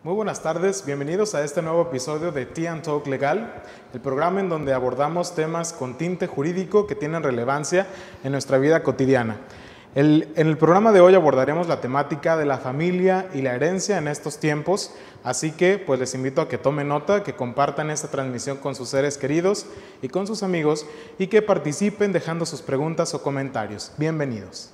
Muy buenas tardes, bienvenidos a este nuevo episodio de Tea & Talk Legal, el programa en donde abordamos temas con tinte jurídico que tienen relevancia en nuestra vida cotidiana. En el programa de hoy abordaremos la temática de la familia y la herencia en estos tiempos, así que pues les invito a que tomen nota, que compartan esta transmisión con sus seres queridos y con sus amigos y que participen dejando sus preguntas o comentarios. Bienvenidos.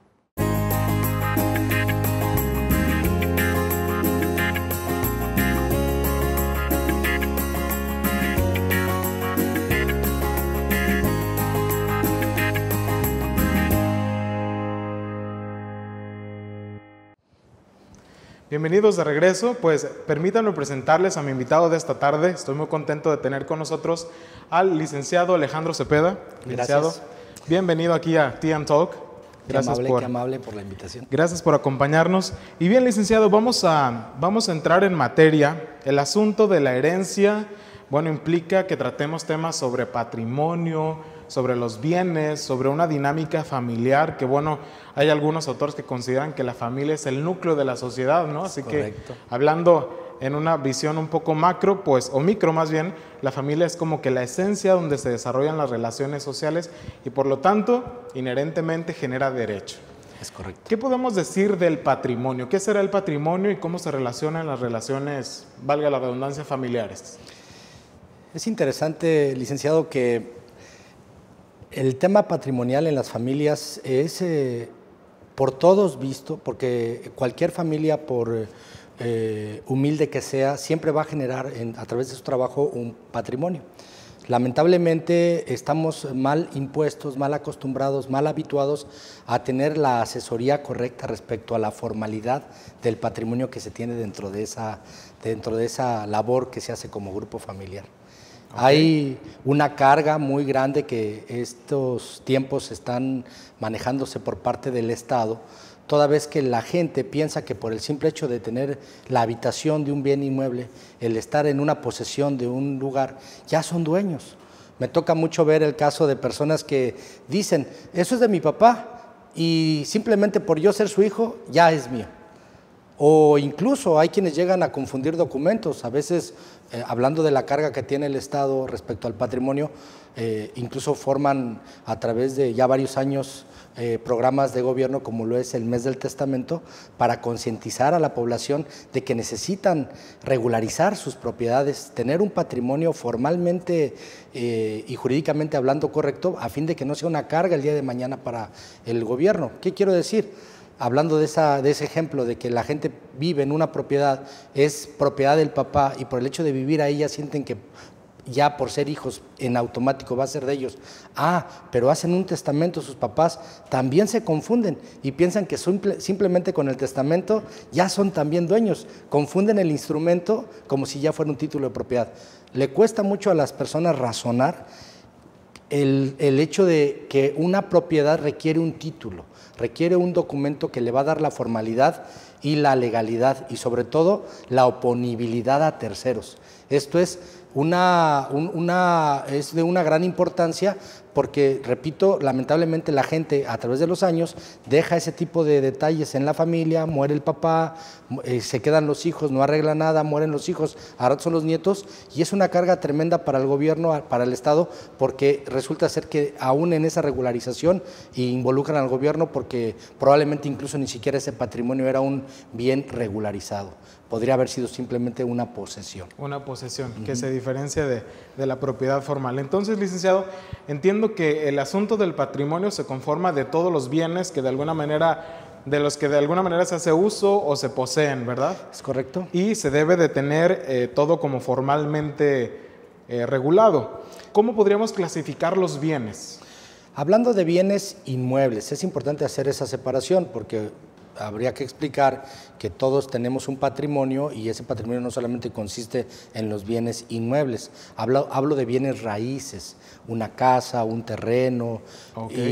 Bienvenidos de regreso, pues permítanme presentarles a mi invitado de esta tarde. Estoy muy contento de tener con nosotros al licenciado Alejandro Cepeda. Licenciado, gracias. Bienvenido aquí a Tea & Talk. Gracias qué amable por la invitación. Gracias por acompañarnos. Y bien, licenciado, vamos a entrar en materia. El asunto de la herencia, bueno, implica que tratemos temas sobre patrimonio, sobre los bienes, sobre una dinámica familiar, que bueno, hay algunos autores que consideran que la familia es el núcleo de la sociedad, ¿no? Así Correcto. que hablando en una visión un poco macro, pues, o micro más bien, la familia es como que la esencia donde se desarrollan las relaciones sociales y por lo tanto, inherentemente genera derecho. Es correcto. ¿Qué podemos decir del patrimonio? ¿Qué será el patrimonio y cómo se relacionan las relaciones, valga la redundancia, familiares? Es interesante, licenciado, que el tema patrimonial en las familias es por todos visto, porque cualquier familia, por humilde que sea, siempre va a generar a través de su trabajo un patrimonio. Lamentablemente estamos mal impuestos, mal acostumbrados, mal habituados a tener la asesoría correcta respecto a la formalidad del patrimonio que se tiene dentro de esa labor que se hace como grupo familiar. Okay. Hay una carga muy grande que estos tiempos están manejándose por parte del Estado, toda vez que la gente piensa que por el simple hecho de tener la habitación de un bien inmueble, el estar en una posesión de un lugar, ya son dueños. Me toca mucho ver el caso de personas que dicen, eso es de mi papá y simplemente por yo ser su hijo, ya es mío. O incluso hay quienes llegan a confundir documentos, a veces hablando de la carga que tiene el Estado respecto al patrimonio, incluso forman a través de ya varios años programas de gobierno como lo es el Mes del Testamento para concientizar a la población de que necesitan regularizar sus propiedades, tener un patrimonio formalmente y jurídicamente hablando correcto a fin de que no sea una carga el día de mañana para el gobierno. ¿Qué quiero decir? Hablando de ese ejemplo de que la gente vive en una propiedad, es propiedad del papá y por el hecho de vivir ahí ya sienten que ya por ser hijos en automático va a ser de ellos. Pero hacen un testamento sus papás, también se confunden y piensan que simplemente con el testamento ya son también dueños. Confunden el instrumento como si ya fuera un título de propiedad. Le cuesta mucho a las personas razonar el hecho de que una propiedad requiere un título, requiere un documento que le va a dar la formalidad y la legalidad y sobre todo la oponibilidad a terceros. Esto es es de una gran importancia porque, repito, lamentablemente la gente a través de los años deja ese tipo de detalles en la familia, muere el papá, se quedan los hijos, no arregla nada, mueren los hijos, ahora son los nietos y es una carga tremenda para el gobierno, para el Estado, porque resulta ser que aún en esa regularización involucran al gobierno porque probablemente incluso ni siquiera ese patrimonio era un bien regularizado. Podría haber sido simplemente una posesión. Una posesión, que se diferencia de la propiedad formal. Entonces, licenciado, entiendo que el asunto del patrimonio se conforma de todos los bienes que de alguna manera, de los que de alguna manera se hace uso o se poseen, ¿verdad? Es correcto. Y se debe de tener todo como formalmente regulado. ¿Cómo podríamos clasificar los bienes? Hablando de bienes inmuebles, es importante hacer esa separación porque habría que explicar que todos tenemos un patrimonio y ese patrimonio no solamente consiste en los bienes inmuebles. Hablo de bienes raíces, una casa, un terreno, okay. Y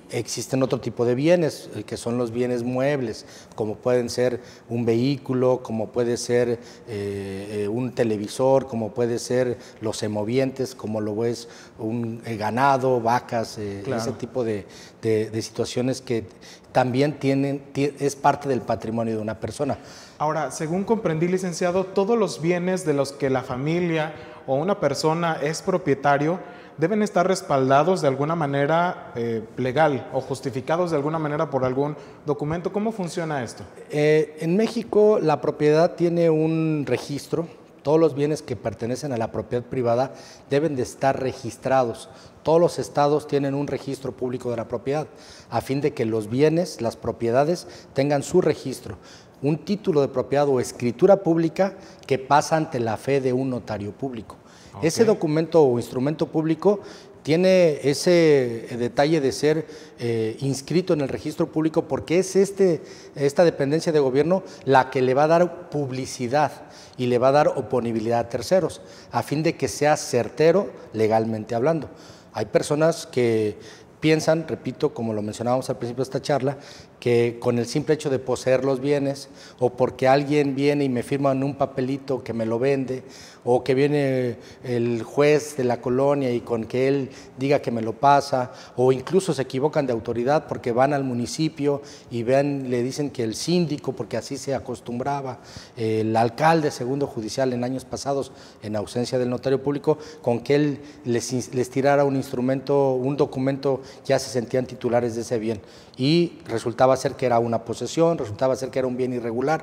existen otro tipo de bienes, que son los bienes muebles, como pueden ser un vehículo, como puede ser un televisor, como puede ser los semovientes, como lo es un ganado, vacas, claro. Ese tipo de situaciones que también es parte del patrimonio de una persona. Ahora, según comprendí, licenciado, todos los bienes de los que la familia o una persona es propietario deben estar respaldados de alguna manera legal o justificados de alguna manera por algún documento. ¿Cómo funciona esto? En México la propiedad tiene un registro. Todos los bienes que pertenecen a la propiedad privada deben de estar registrados. Todos los estados tienen un registro público de la propiedad, a fin de que los bienes, las propiedades, tengan su registro. Un título de propiedad o escritura pública que pasa ante la fe de un notario público. Okay. Ese documento o instrumento público tiene ese detalle de ser inscrito en el registro público porque es esta dependencia de gobierno la que le va a dar publicidad y le va a dar oponibilidad a terceros, a fin de que sea certero legalmente hablando. Hay personas que piensan, repito, como lo mencionábamos al principio de esta charla, que con el simple hecho de poseer los bienes o porque alguien viene y me firma en un papelito que me lo vende o que viene el juez de la colonia y con que él diga que me lo pasa, o incluso se equivocan de autoridad porque van al municipio y le dicen que el síndico, porque así se acostumbraba, el alcalde segundo judicial en años pasados, en ausencia del notario público, con que él les tirara un instrumento, un documento, ya se sentían titulares de ese bien y resultaba ser que era una posesión, resultaba ser que era un bien irregular.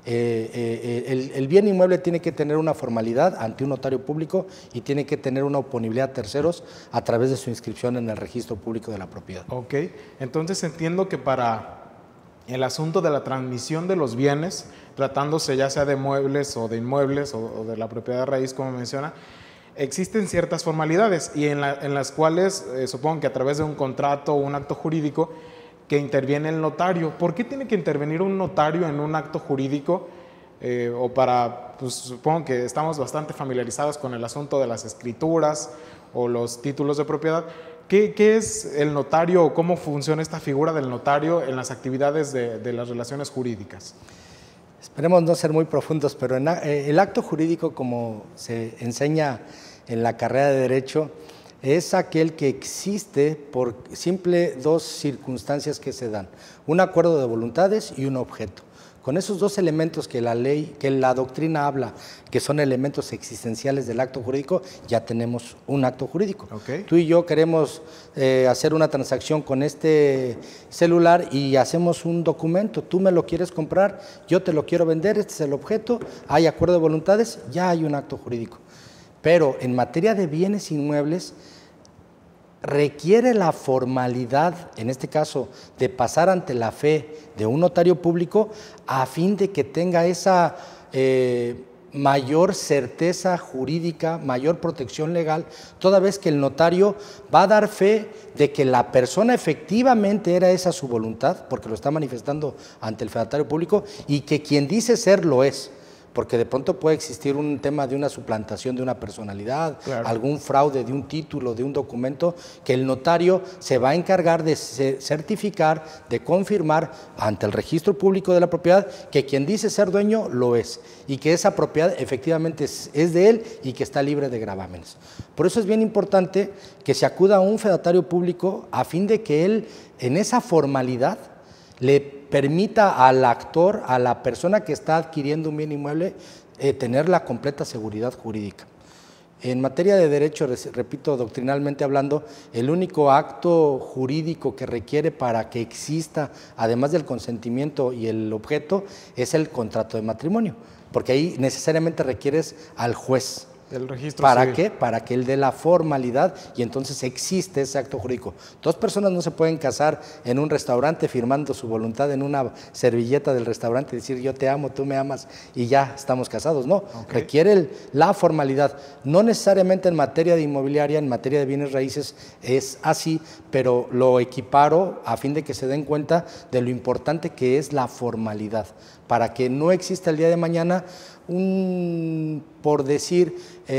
El bien inmueble tiene que tener una formalidad ante un notario público y tiene que tener una oponibilidad a terceros a través de su inscripción en el registro público de la propiedad. Ok, entonces entiendo que para el asunto de la transmisión de los bienes, tratándose ya sea de muebles o de inmuebles o de la propiedad de raíz, como menciona, existen ciertas formalidades y en las cuales supongo que a través de un contrato o un acto jurídico que interviene el notario. ¿Por qué tiene que intervenir un notario en un acto jurídico? Pues supongo que estamos bastante familiarizados con el asunto de las escrituras o los títulos de propiedad. ¿Qué es el notario o cómo funciona esta figura del notario en las actividades de las relaciones jurídicas? Esperemos no ser muy profundos, pero el acto jurídico, como se enseña en la carrera de Derecho, es aquel que existe por simple dos circunstancias que se dan: un acuerdo de voluntades y un objeto. Con esos dos elementos que la ley, que la doctrina habla, que son elementos existenciales del acto jurídico, ya tenemos un acto jurídico. Okay. Tú y yo queremos hacer una transacción con este celular y hacemos un documento. Tú me lo quieres comprar, yo te lo quiero vender, este es el objeto, hay acuerdo de voluntades, ya hay un acto jurídico. Pero en materia de bienes inmuebles, requiere la formalidad, en este caso, de pasar ante la fe de un notario público a fin de que tenga esa mayor certeza jurídica, mayor protección legal, toda vez que el notario va a dar fe de que la persona efectivamente era esa su voluntad, porque lo está manifestando ante el fedatario público, y que quien dice ser lo es. Porque de pronto puede existir un tema de una suplantación de una personalidad, claro, algún fraude de un título, de un documento, que el notario se va a encargar de certificar, de confirmar ante el registro público de la propiedad que quien dice ser dueño lo es y que esa propiedad efectivamente es de él y que está libre de gravámenes. Por eso es bien importante que se acuda a un fedatario público a fin de que él, en esa formalidad, le permita al actor, a la persona que está adquiriendo un bien inmueble, tener la completa seguridad jurídica. En materia de derecho, repito, doctrinalmente hablando, el único acto jurídico que requiere para que exista, además del consentimiento y el objeto, es el contrato de matrimonio, porque ahí necesariamente requieres al juez. El registro ¿Para civil. qué? Para que él dé la formalidad y entonces existe ese acto jurídico. Dos personas no se pueden casar en un restaurante firmando su voluntad en una servilleta del restaurante y decir yo te amo, tú me amas y ya estamos casados. No, okay, requiere la formalidad. No necesariamente en materia de inmobiliaria, en materia de bienes raíces es así, pero lo equiparo a fin de que se den cuenta de lo importante que es la formalidad. para que no exista el día de mañana por decir,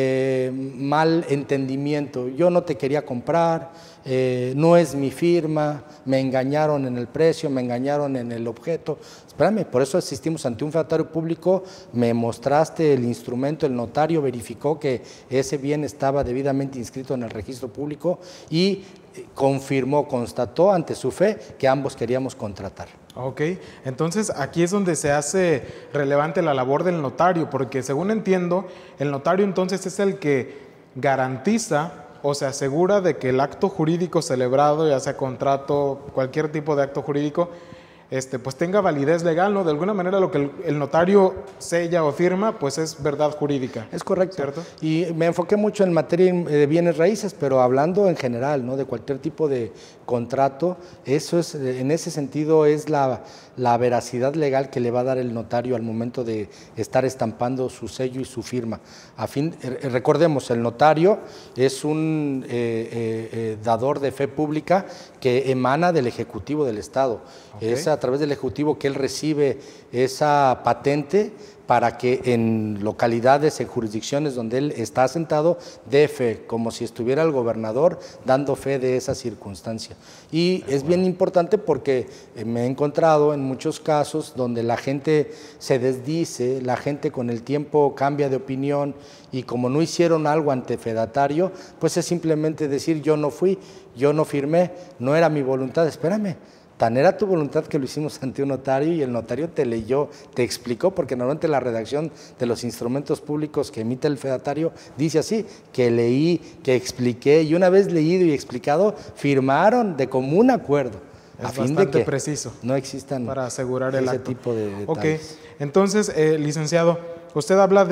mal entendimiento. Yo no te quería comprar, no es mi firma, me engañaron en el precio, me engañaron en el objeto. Espérame, por eso asistimos ante un fedatario público, me mostraste el instrumento, el notario verificó que ese bien estaba debidamente inscrito en el registro público y confirmó, constató ante su fe que ambos queríamos contratar. Ok, entonces aquí es donde se hace relevante la labor del notario, porque según entiendo, el notario entonces es el que garantiza o se asegura de que el acto jurídico celebrado, ya sea contrato, cualquier tipo de acto jurídico, pues tenga validez legal, ¿no? De alguna manera lo que el notario sella o firma, pues es verdad jurídica. Es correcto. ¿Cierto? Y me enfoqué mucho en materia de bienes raíces, pero hablando en general, ¿no? De cualquier tipo de contrato, eso es, en ese sentido es la veracidad legal que le va a dar el notario al momento de estar estampando su sello y su firma. Recordemos, el notario es un dador de fe pública que emana del Ejecutivo del Estado. Okay. Es a través del Ejecutivo que él recibe esa patente para que en localidades, en jurisdicciones donde él está asentado, dé fe, como si estuviera el gobernador dando fe de esa circunstancia. Y es bien importante porque me he encontrado en muchos casos donde la gente se desdice, la gente con el tiempo cambia de opinión y como no hicieron algo ante fedatario, pues es simplemente decir yo no fui, yo no firmé, no era mi voluntad, espérame. Tan era tu voluntad que lo hicimos ante un notario y el notario te leyó, te explicó, porque normalmente la redacción de los instrumentos públicos que emite el fedatario dice así, que leí, que expliqué y una vez leído y explicado, firmaron de común acuerdo. Es a fin de que preciso no existan para asegurar el ese acto. tipo de detalles. Ok, entonces, licenciado, usted habló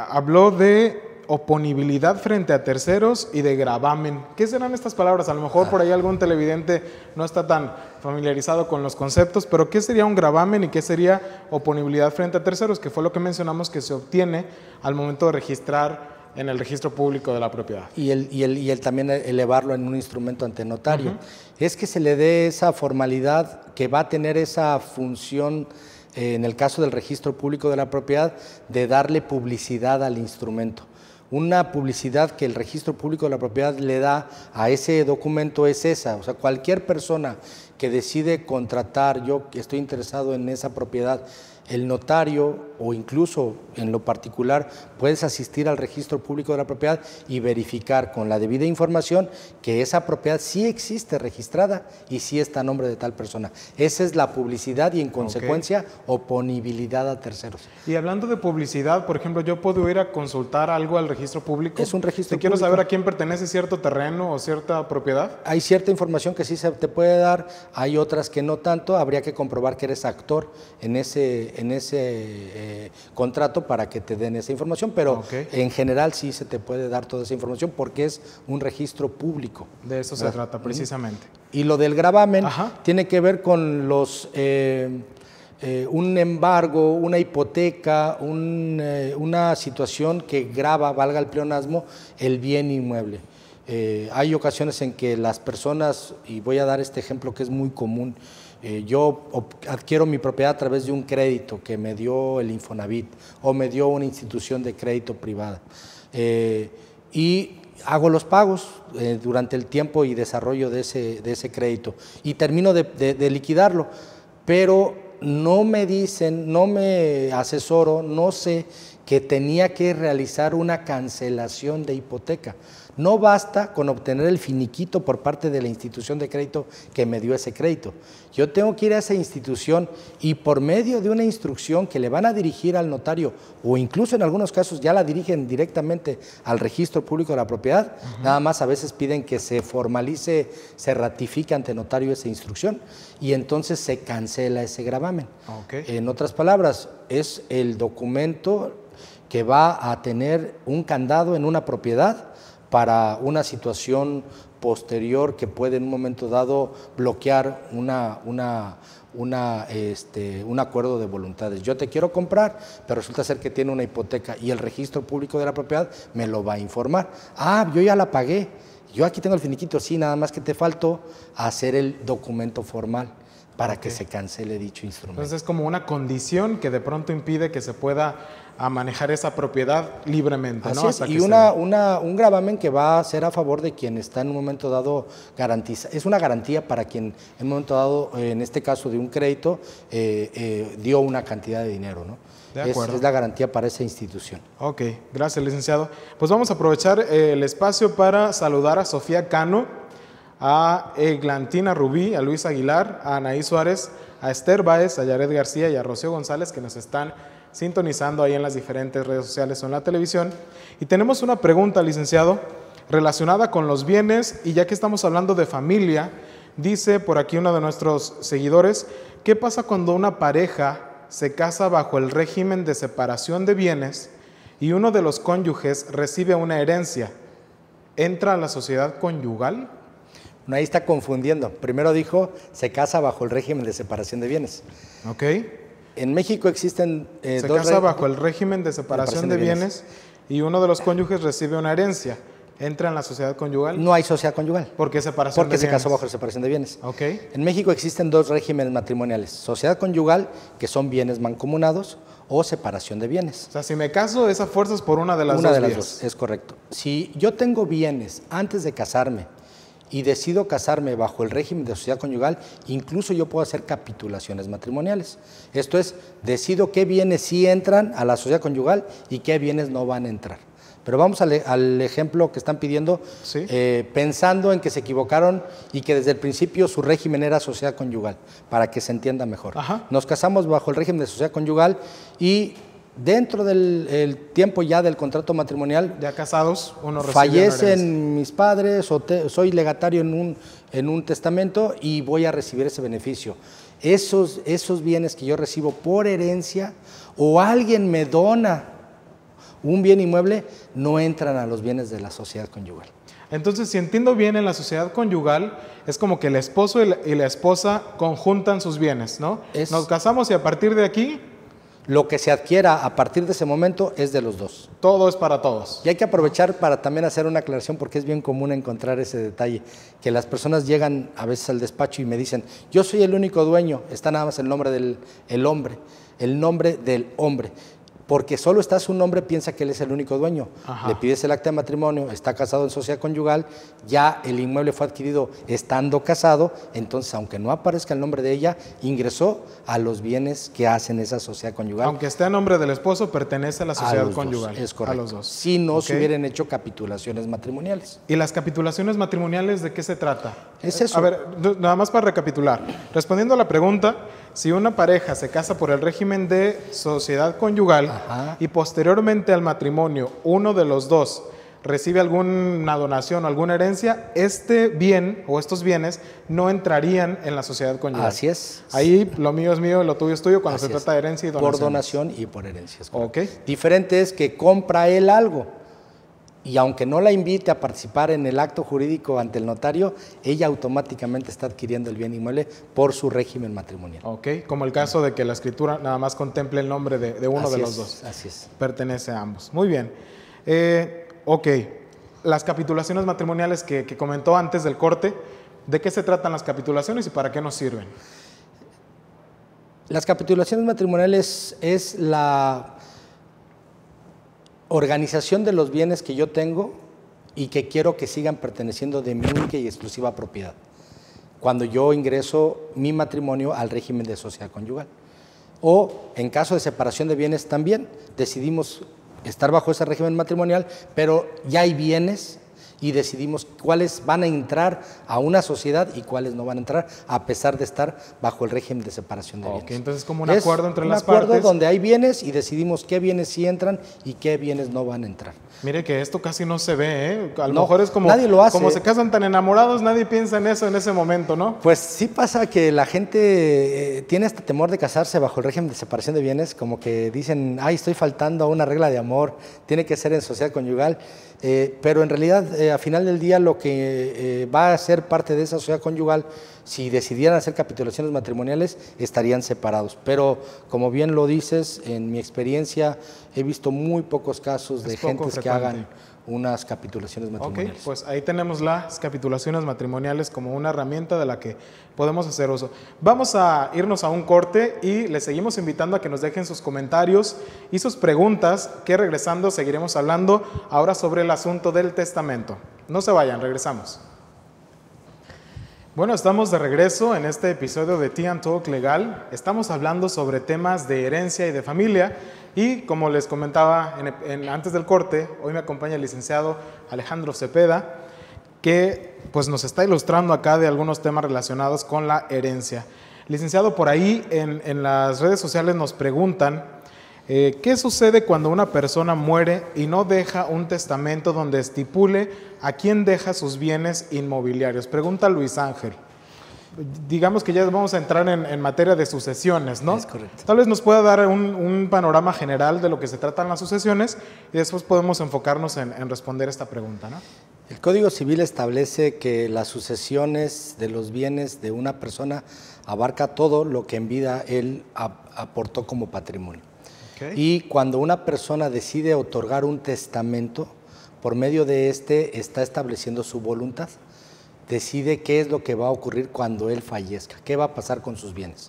de oponibilidad frente a terceros y de gravamen. ¿Qué serán estas palabras? A lo mejor por ahí algún televidente no está tan familiarizado con los conceptos, pero ¿qué sería un gravamen y qué sería oponibilidad frente a terceros? Que fue lo que mencionamos que se obtiene al momento de registrar en el registro público de la propiedad. Y el también elevarlo en un instrumento ante notario. Es que se le dé esa formalidad que va a tener esa función en el caso del registro público de la propiedad de darle publicidad al instrumento. Una publicidad que el registro público de la propiedad le da a ese documento es esa, o sea, cualquier persona que decide contratar, yo que estoy interesado en esa propiedad, el notario o incluso en lo particular puedes asistir al registro público de la propiedad y verificar con la debida información que esa propiedad sí existe registrada y sí está a nombre de tal persona. Esa es la publicidad y en consecuencia oponibilidad a terceros. Y hablando de publicidad, por ejemplo, yo puedo ir a consultar algo al registro público. Es un registro público. Quiero saber a quién pertenece cierto terreno o cierta propiedad. Hay cierta información que sí se te puede dar, hay otras que no tanto, habría que comprobar que eres actor en ese contrato para que te den esa información, pero en general sí se te puede dar toda esa información porque es un registro público. De eso se trata precisamente. Y lo del gravamen tiene que ver con los un embargo, una hipoteca, una situación que grava, valga el pleonasmo, el bien inmueble. Hay ocasiones en que las personas, y voy a dar este ejemplo que es muy común, yo adquiero mi propiedad a través de un crédito que me dio el Infonavit o me dio una institución de crédito privada y hago los pagos durante el tiempo y desarrollo de ese crédito y termino de liquidarlo, pero no me dicen, no me asesoro, no sé que tenía que realizar una cancelación de hipoteca. No basta con obtener el finiquito por parte de la institución de crédito que me dio ese crédito. Yo tengo que ir a esa institución y por medio de una instrucción que le van a dirigir al notario o incluso en algunos casos ya la dirigen directamente al registro público de la propiedad, nada más a veces piden que se formalice, se ratifique ante notario esa instrucción y entonces se cancela ese gravamen. En otras palabras, es el documento que va a tener un candado en una propiedad para una situación posterior que puede en un momento dado bloquear un acuerdo de voluntades. Yo te quiero comprar, pero resulta ser que tiene una hipoteca y el registro público de la propiedad me lo va a informar. Ah, yo ya la pagué, yo aquí tengo el finiquito, sí, nada más que te faltó hacer el documento formal para que se cancele dicho instrumento. Entonces es como una condición que de pronto impide que se pueda manejar esa propiedad libremente, Así ¿no? es, y un gravamen que va a ser a favor de quien está en un momento dado garantiza. Es una garantía para quien en un momento dado, en este caso de un crédito, dio una cantidad de dinero, ¿no? De acuerdo. Es la garantía para esa institución. Ok, gracias, licenciado. Pues vamos a aprovechar el espacio para saludar a Sofía Cano, a Eglantina Rubí, a Luis Aguilar, a Anaí Suárez, a Esther Báez, a Yaret García y a Rocío González, que nos están sintonizando ahí en las diferentes redes sociales o en la televisión. Y tenemos una pregunta, licenciado, relacionada con los bienes, y ya que estamos hablando de familia, dice por aquí uno de nuestros seguidores, ¿qué pasa cuando una pareja se casa bajo el régimen de separación de bienes y uno de los cónyuges recibe una herencia? ¿Entra a la sociedad conyugal? No, ahí está confundiendo. Primero dijo, se casa bajo el régimen de separación de bienes. Ok. En México existen se casa bajo el régimen de separación de bienes y uno de los cónyuges recibe una herencia. ¿Entra en la sociedad conyugal? No hay sociedad conyugal. ¿Por qué separación de bienes? Porque se casó bajo la separación de bienes. Ok. En México existen dos regímenes matrimoniales. Sociedad conyugal, que son bienes mancomunados, o separación de bienes. O sea, si me caso, esa fuerza es por una de las dos vías. Una de las dos, es correcto. Si yo tengo bienes antes de casarme y decido casarme bajo el régimen de sociedad conyugal, incluso yo puedo hacer capitulaciones matrimoniales. Esto es, decido qué bienes sí entran a la sociedad conyugal y qué bienes no van a entrar. Pero vamos al ejemplo que están pidiendo, ¿sí? Pensando en que se equivocaron y que desde el principio su régimen era sociedad conyugal, para que se entienda mejor. Ajá. Nos casamos bajo el régimen de sociedad conyugal y dentro del tiempo ya del contrato matrimonial, ya casados, uno recibe fallecen mis padres o soy legatario en un testamento y voy a recibir ese beneficio. Esos bienes que yo recibo por herencia o alguien me dona un bien inmueble, no entran a los bienes de la sociedad conyugal. Entonces, si entiendo bien, en la sociedad conyugal es como que el esposo y la esposa conjuntan sus bienes, ¿no? Nos casamos y a partir de aquí, lo que se adquiera a partir de ese momento es de los dos. Todo es para todos. Y hay que aprovechar para también hacer una aclaración, porque es bien común encontrar ese detalle, que las personas llegan a veces al despacho y me dicen, yo soy el único dueño, está nada más el nombre del hombre, el nombre del hombre. Porque solo está su nombre, piensa que él es el único dueño. Ajá. Le pides el acta de matrimonio, está casado en sociedad conyugal, ya el inmueble fue adquirido estando casado, entonces aunque no aparezca el nombre de ella, ingresó a los bienes que hacen esa sociedad conyugal. Aunque esté a nombre del esposo, pertenece a la sociedad los conyugal. Dos, es correcto. A los dos. Si no se hubieran hecho capitulaciones matrimoniales. ¿Y las capitulaciones matrimoniales de qué se trata? Es eso. A ver, nada más para recapitular. Respondiendo a la pregunta, si una pareja se casa por el régimen de sociedad conyugal, ajá, y posteriormente al matrimonio uno de los dos recibe alguna donación o alguna herencia, este bien o estos bienes no entrarían en la sociedad conyugal. Así es. Ahí lo mío es mío y lo tuyo es tuyo cuando Así se trata de herencia y donación. Por donación y por herencias. Ok. Diferente es que compra él algo y aunque no la invite a participar en el acto jurídico ante el notario, ella automáticamente está adquiriendo el bien inmueble por su régimen matrimonial. Ok, como el caso de que la escritura nada más contemple el nombre de uno de los dos. Así es. Pertenece a ambos. Muy bien. Ok, las capitulaciones matrimoniales que comentó antes del corte, ¿de qué se tratan las capitulaciones y para qué nos sirven? Las capitulaciones matrimoniales es la organización de los bienes que yo tengo y que quiero que sigan perteneciendo de mi única y exclusiva propiedad, cuando yo ingreso mi matrimonio al régimen de sociedad conyugal. O en caso de separación de bienes también, decidimos estar bajo ese régimen matrimonial, pero ya hay bienes y decidimos cuáles van a entrar a una sociedad y cuáles no van a entrar, a pesar de estar bajo el régimen de separación de bienes. Entonces como un acuerdo entre las partes. Un acuerdo donde hay bienes y decidimos qué bienes sí entran y qué bienes no van a entrar. Mire que esto casi no se ve, ¿eh? A lo mejor es como, nadie lo hace. Como se casan tan enamorados, nadie piensa en eso en ese momento, ¿no? Pues sí pasa que la gente tiene este temor de casarse bajo el régimen de separación de bienes, como que dicen, ay, estoy faltando a una regla de amor, tiene que ser en sociedad conyugal. Pero en realidad, a final del día, lo que va a ser parte de esa sociedad conyugal, si decidieran hacer capitulaciones matrimoniales, estarían separados. Pero, como bien lo dices, en mi experiencia he visto muy pocos casos de gentes que hagan unas capitulaciones matrimoniales. Ok, pues ahí tenemos las capitulaciones matrimoniales como una herramienta de la que podemos hacer uso. Vamos a irnos a un corte y les seguimos invitando a que nos dejen sus comentarios y sus preguntas, que regresando seguiremos hablando ahora sobre el asunto del testamento. No se vayan, regresamos. Bueno, estamos de regreso en este episodio de Tea and Talk Legal. Estamos hablando sobre temas de herencia y de familia y como les comentaba antes del corte, hoy me acompaña el licenciado Alejandro Cepeda, que pues nos está ilustrando acá de algunos temas relacionados con la herencia. Licenciado, por ahí en las redes sociales nos preguntan ¿qué sucede cuando una persona muere y no deja un testamento donde estipule a quién deja sus bienes inmobiliarios? Pregunta Luis Ángel. Digamos que ya vamos a entrar en materia de sucesiones, ¿no? Es correcto. Tal vez nos pueda dar un panorama general de lo que se tratan las sucesiones y después podemos enfocarnos en responder esta pregunta, ¿no? El Código Civil establece que las sucesiones de los bienes de una persona abarca todo lo que en vida él aportó como patrimonio. Okay. Y cuando una persona decide otorgar un testamento, por medio de este está estableciendo su voluntad. Decide qué es lo que va a ocurrir cuando él fallezca, qué va a pasar con sus bienes.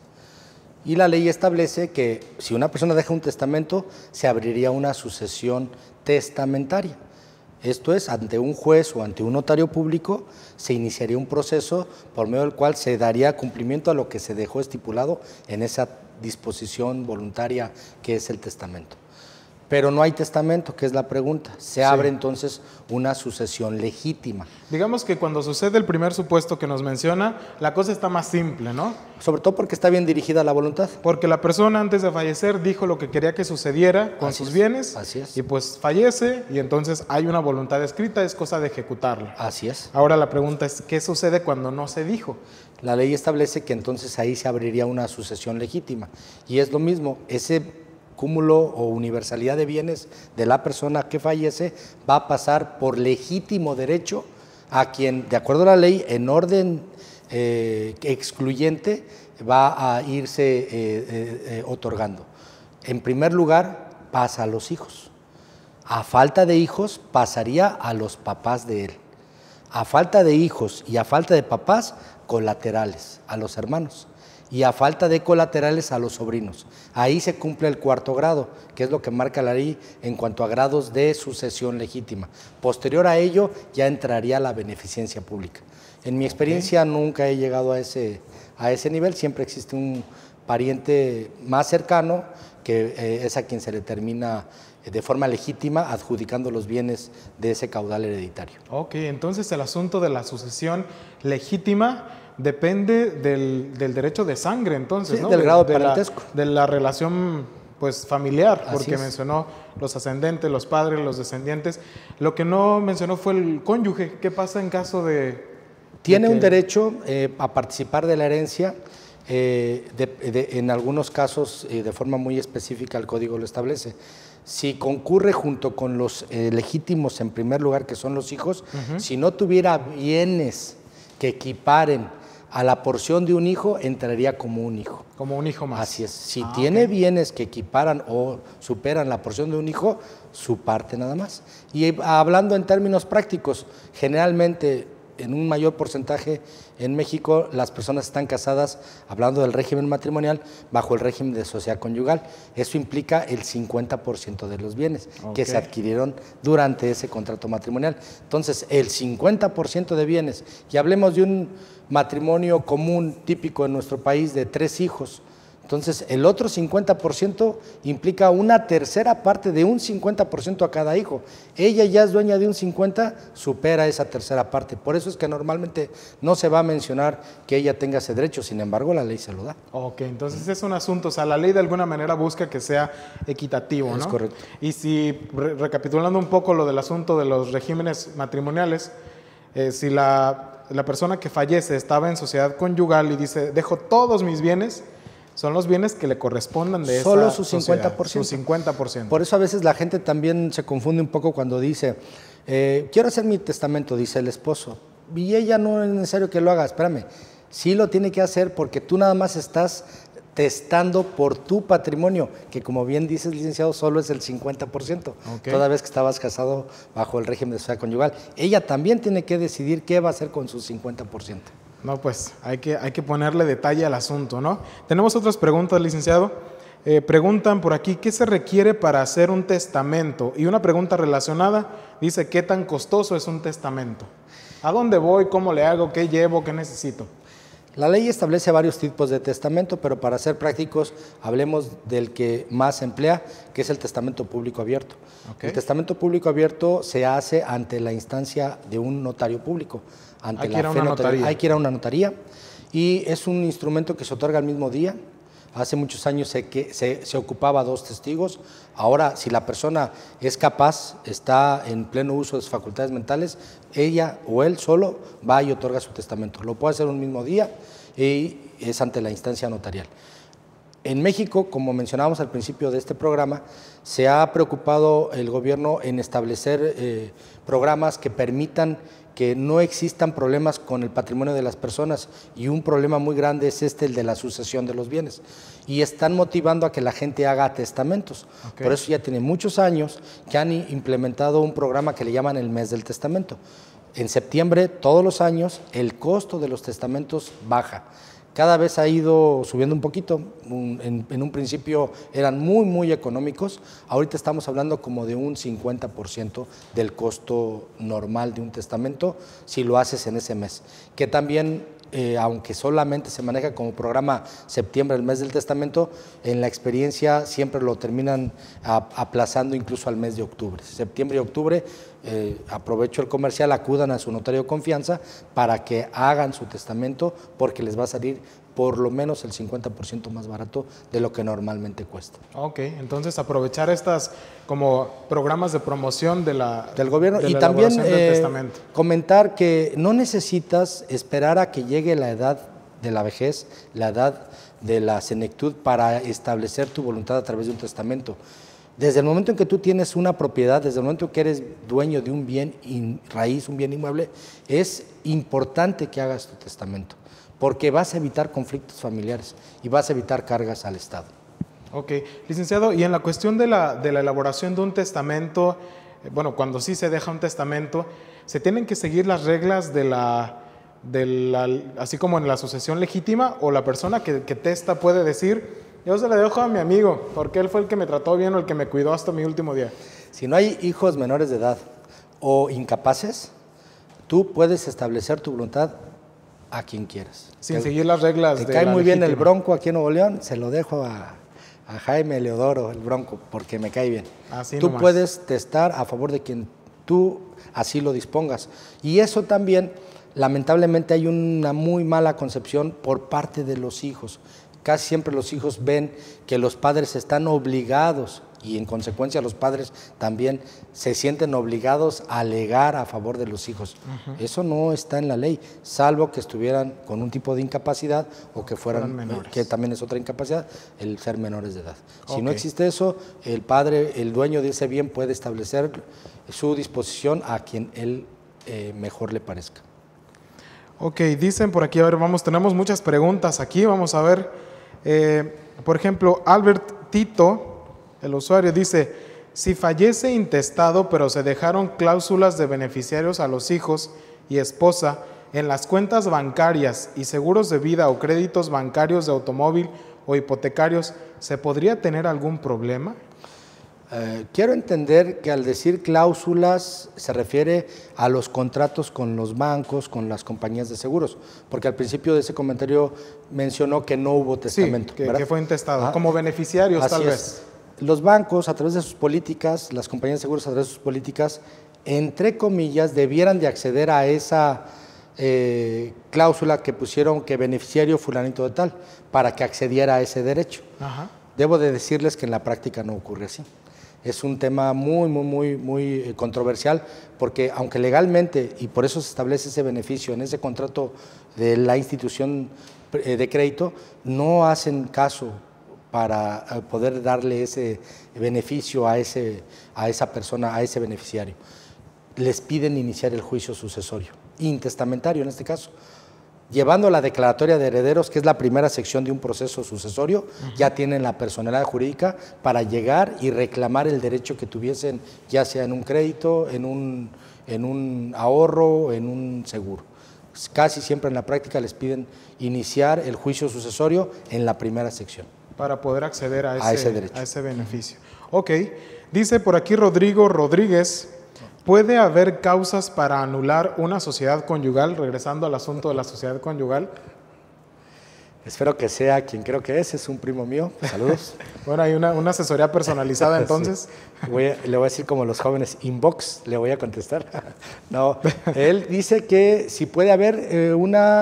Y la ley establece que si una persona deja un testamento, se abriría una sucesión testamentaria. Esto es, ante un juez o ante un notario público, se iniciaría un proceso por medio del cual se daría cumplimiento a lo que se dejó estipulado en esa disposición voluntaria que es el testamento. Pero no hay testamento, que es la pregunta. Se abre entonces una sucesión legítima. Digamos que cuando sucede el primer supuesto que nos menciona, la cosa está más simple, ¿no? Sobre todo porque está bien dirigida la voluntad. Porque la persona antes de fallecer dijo lo que quería que sucediera con sus bienes. Así es. Y pues fallece y entonces hay una voluntad escrita, es cosa de ejecutarla. Así es. Ahora la pregunta es, ¿qué sucede cuando no se dijo? La ley establece que entonces ahí se abriría una sucesión legítima. Y es lo mismo, ese cúmulo o universalidad de bienes de la persona que fallece va a pasar por legítimo derecho a quien, de acuerdo a la ley, en orden excluyente, va a irse otorgando. En primer lugar, pasa a los hijos. A falta de hijos, pasaría a los papás de él. A falta de hijos y a falta de papás, colaterales, a los hermanos. Y a falta de colaterales a los sobrinos. Ahí se cumple el cuarto grado, que es lo que marca la ley en cuanto a grados de sucesión legítima. Posterior a ello ya entraría la beneficencia pública. En mi experiencia nunca he llegado a ese nivel, siempre existe un pariente más cercano que es a quien se le termina de forma legítima adjudicando los bienes de ese caudal hereditario. Ok, entonces el asunto de la sucesión legítima depende del derecho de sangre, entonces, sí, ¿no? Del grado de parentesco. De la relación, pues, familiar, porque mencionó los ascendentes, los padres, los descendientes. Lo que no mencionó fue el cónyuge. ¿Qué pasa en caso de...? Tiene un derecho a participar de la herencia, en algunos casos, de forma muy específica, el Código lo establece. Si concurre junto con los legítimos, en primer lugar, que son los hijos, si no tuviera bienes que equiparen a la porción de un hijo, entraría como un hijo. Como un hijo más. Así es. Si tiene bienes que equiparan o superan la porción de un hijo, su parte nada más. Y hablando en términos prácticos, generalmente en un mayor porcentaje en México las personas están casadas, hablando del régimen matrimonial, bajo el régimen de sociedad conyugal. Eso implica el 50% de los bienes que se adquirieron durante ese contrato matrimonial. Entonces, el 50% de bienes, y hablemos de un matrimonio común típico en nuestro país de 3 hijos, entonces el otro 50% implica una tercera parte de un 50% a cada hijo. Ella ya es dueña de un 50%, supera esa tercera parte. Por eso es que normalmente no se va a mencionar que ella tenga ese derecho, sin embargo la ley se lo da. Ok, entonces es un asunto, o sea, la ley de alguna manera busca que sea equitativo, ¿no? Es correcto. Y si, recapitulando un poco lo del asunto de los regímenes matrimoniales, si la persona que fallece estaba en sociedad conyugal y dice, dejo todos mis bienes, son los bienes que le correspondan de solo esa su 50%. Su 50%. Por eso a veces la gente también se confunde un poco cuando dice, quiero hacer mi testamento, dice el esposo, y ella no es necesario que lo haga. Espérame, sí lo tiene que hacer porque tú nada más estás testando por tu patrimonio, que como bien dices, licenciado, solo es el 50%, toda vez que estabas casado bajo el régimen de sociedad conyugal. Ella también tiene que decidir qué va a hacer con su 50%. No, pues hay que ponerle detalle al asunto, ¿no? Tenemos otras preguntas, licenciado. Preguntan por aquí, ¿qué se requiere para hacer un testamento? Y una pregunta relacionada dice, ¿qué tan costoso es un testamento? ¿A dónde voy? ¿Cómo le hago? ¿Qué llevo? ¿Qué necesito? La ley establece varios tipos de testamento, pero para ser prácticos, hablemos del que más se emplea, que es el testamento público abierto. El testamento público abierto se hace ante la instancia de un notario público. Hay que ir a una notaría y es un instrumento que se otorga el mismo día. Hace muchos años se ocupaba 2 testigos. Ahora, si la persona es capaz, está en pleno uso de sus facultades mentales, ella o él solo va y otorga su testamento. Lo puede hacer un mismo día y es ante la instancia notarial. En México, como mencionábamos al principio de este programa, se ha preocupado el gobierno en establecer programas que permitan que no existan problemas con el patrimonio de las personas, y un problema muy grande es el de la sucesión de los bienes, y están motivando a que la gente haga testamentos. Por eso ya tiene muchos años que han implementado un programa que le llaman el mes del testamento. En septiembre, todos los años, el costo de los testamentos baja. Cada vez ha ido subiendo un poquito. En un principio eran muy económicos. Ahorita estamos hablando como de un 50% del costo normal de un testamento si lo haces en ese mes. Que también, aunque solamente se maneja como programa septiembre, el mes del testamento, en la experiencia siempre lo terminan aplazando incluso al mes de octubre. Septiembre y octubre, aprovecho el comercial, acudan a su notario de confianza para que hagan su testamento, porque les va a salir por lo menos el 50% más barato de lo que normalmente cuesta. Ok, entonces aprovechar estas como programas de promoción del gobierno, y también comentar que no necesitas esperar a que llegue la edad de la vejez, la edad de la senectud, para establecer tu voluntad a través de un testamento. Desde el momento en que tú tienes una propiedad, desde el momento en que eres dueño de un bien raíz, un bien inmueble, es importante que hagas tu testamento, porque vas a evitar conflictos familiares y vas a evitar cargas al Estado. Ok, licenciado, y en la cuestión de la elaboración de un testamento, bueno, cuando sí se deja un testamento, ¿se tienen que seguir las reglas así como en la sucesión legítima, o la persona que testa puede decir, yo se la dejo a mi amigo, porque él fue el que me trató bien o el que me cuidó hasta mi último día? Si no hay hijos menores de edad o incapaces, tú puedes establecer tu voluntad a quien quieras. Sin seguir las reglas de la legítima. Te cae muy bien el Bronco aquí en Nuevo León, se lo dejo a Jaime Leodoro, el Bronco, porque me cae bien. Así tú nomás puedes testar a favor de quien tú así lo dispongas. Y eso también, lamentablemente, hay una muy mala concepción por parte de los hijos. Casi siempre los hijos ven que los padres están obligados, y en consecuencia los padres también se sienten obligados a alegar a favor de los hijos. Eso no está en la ley, salvo que estuvieran con un tipo de incapacidad o que fueran menores, que también es otra incapacidad, el ser menores de edad. Si no existe eso, el padre, el dueño de ese bien, puede establecer su disposición a quien él mejor le parezca. Ok, dicen por aquí, a ver, tenemos muchas preguntas aquí, vamos a ver. Por ejemplo, Albert Tito, el usuario, dice, si fallece intestado pero se dejaron cláusulas de beneficiarios a los hijos y esposa en las cuentas bancarias y seguros de vida o créditos bancarios de automóvil o hipotecarios, ¿se podría tener algún problema? Quiero entender que al decir cláusulas se refiere a los contratos con los bancos, con las compañías de seguros, porque al principio de ese comentario mencionó que no hubo testamento. Sí, que fue intestado, como beneficiarios tal vez. Los bancos, a través de sus políticas, las compañías de seguros a través de sus políticas, entre comillas, debieran de acceder a esa cláusula que pusieron, que beneficiario fulanito de tal, para que accediera a ese derecho. Debo de decirles que en la práctica no ocurre así. Es un tema muy controversial, porque aunque legalmente, y por eso se establece ese beneficio en ese contrato de la institución de crédito, no hacen caso para poder darle ese beneficio a esa persona, a ese beneficiario. Les piden iniciar el juicio sucesorio, intestamentario en este caso. Llevando la declaratoria de herederos, que es la primera sección de un proceso sucesorio, ya tienen la personalidad jurídica para llegar y reclamar el derecho que tuviesen, ya sea en un crédito, en un ahorro, en un seguro. Casi siempre en la práctica les piden iniciar el juicio sucesorio en la primera sección. Para poder acceder a ese derecho. A ese beneficio. Ok, dice por aquí Rodrigo Rodríguez, ¿puede haber causas para anular una sociedad conyugal? Regresando al asunto de la sociedad conyugal. Espero que sea quien creo que es un primo mío. Saludos. Bueno, hay una asesoría personalizada entonces. Sí. Le voy a decir como los jóvenes, inbox, le voy a contestar. No, él dice que si puede haber